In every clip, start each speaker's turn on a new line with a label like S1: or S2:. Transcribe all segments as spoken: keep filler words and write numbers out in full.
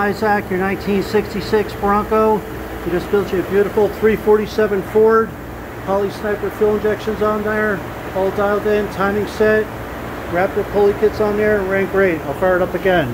S1: Isaac, your nineteen sixty-six Bronco. We just built you a beautiful three forty-seven Ford. Holley Sniper fuel injections on there, all dialed in, timing set, Raptor pulley kits on there, ran great. I'll fire it up again.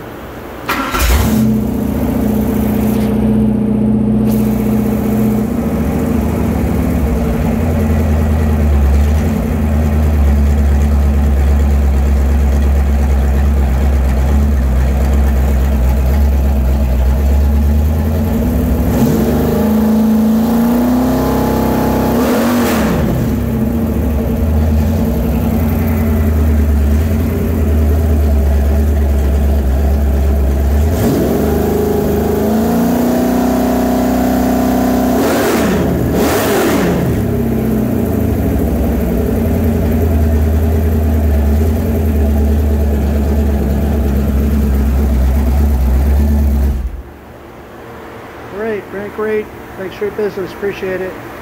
S1: Great, great, great. Thanks for your business. Appreciate it.